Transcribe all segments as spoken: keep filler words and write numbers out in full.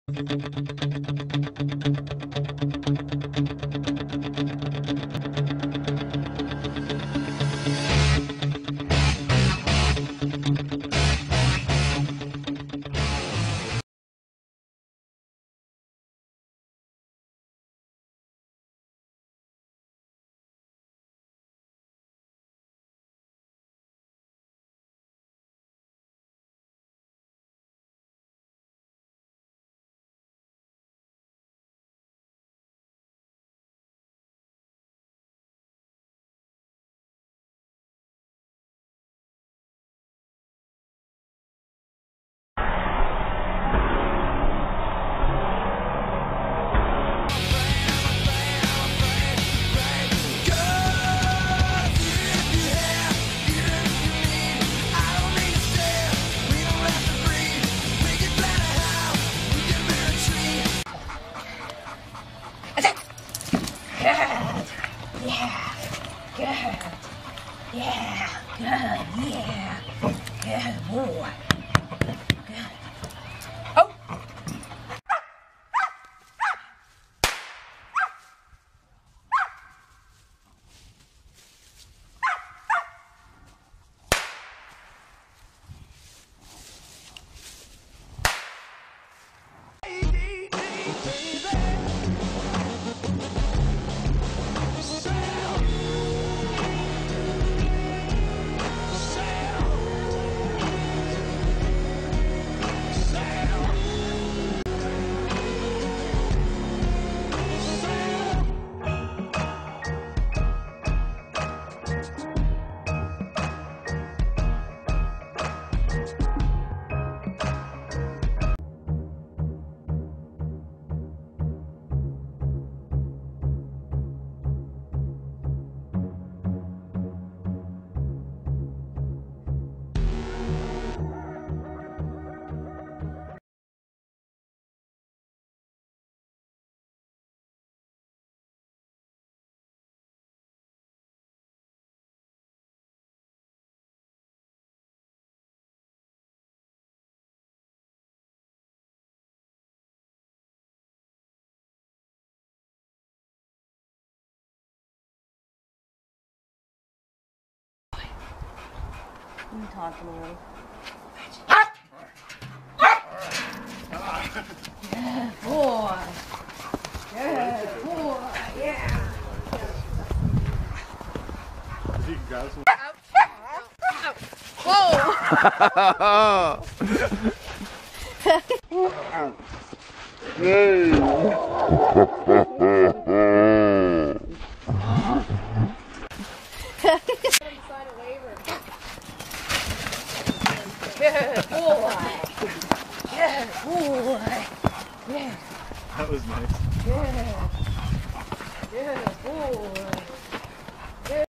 Yeah, good, yeah, good boy. Good. Oh! You talking a little. Good boy. Good boy. Yeah. You got some. Whoa. Hey. Good boy. Good boy. Yeah. That was nice. Good. Good boy. Good.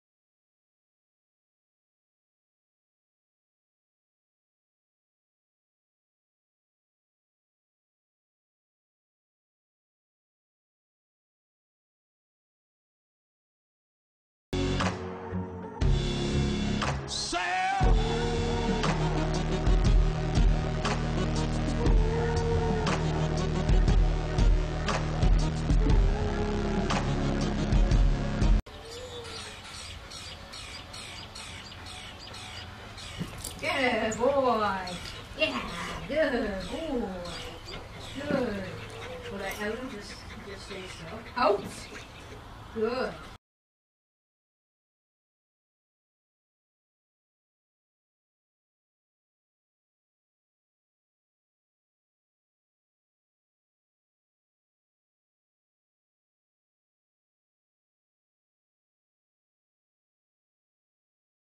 Good boy. Yeah, good boy. Good. Would I out him? Just, just say so. Out. Good.